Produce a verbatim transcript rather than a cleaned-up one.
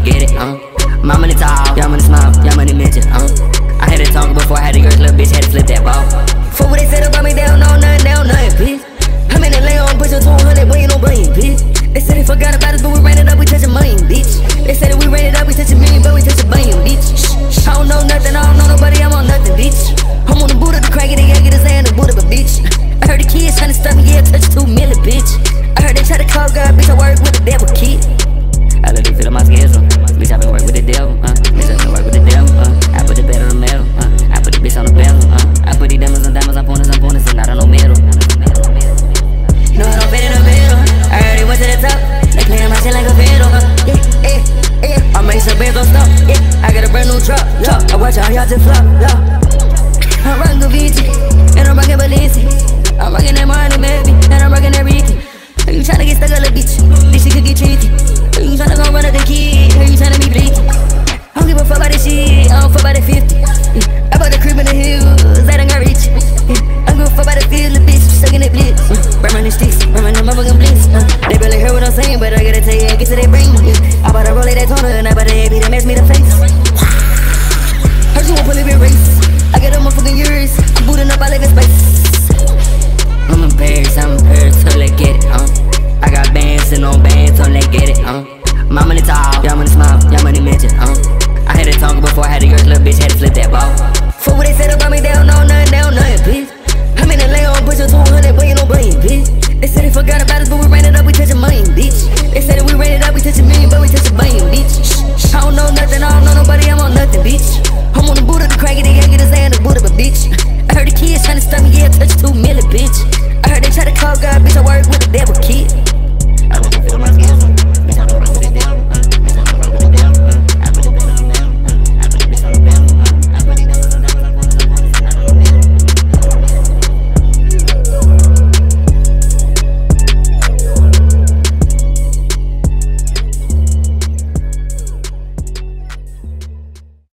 get it, uh. My money tall, your money small, your money midget, uh. I had it talking before I had a girl, little bitch had to flip that ball. For what they said about me, they don't know nothing, they don't know nothing, bitch. How many lay on push to one hundred, boy, you no brain, bitch. They said they forgot about us, but we ran it up, we touch a million, bitch. They said that we ran it up, we touch a million, but we touch a billion, bitch. I don't know nothing, I don't know nobody, I'm on nothing, bitch. I'm on the boot of the crack, they gotta get his hand in the boot of a bitch. I heard the kids tryna stop me, yeah, touch two million, bitch. I heard they try to call God, bitch, I work with the devil, kid. I let you feel my schedule, bitch, I been working with the devil, uh. Bitch, I been working with the devil, uh. I put the bed on the metal, uh. I put the bitch on the bezel, uh. I put these diamonds on diamonds, on pointers on pointers, and not on no metal. No, I don't fit in the middle. I already went to the top. They playing my shit like a fiddle. Uh, yeah, yeah, yeah. I make some bands on stop. Yeah, I got a brand new truck. Yeah, I watch all y'all just flop. Yeah,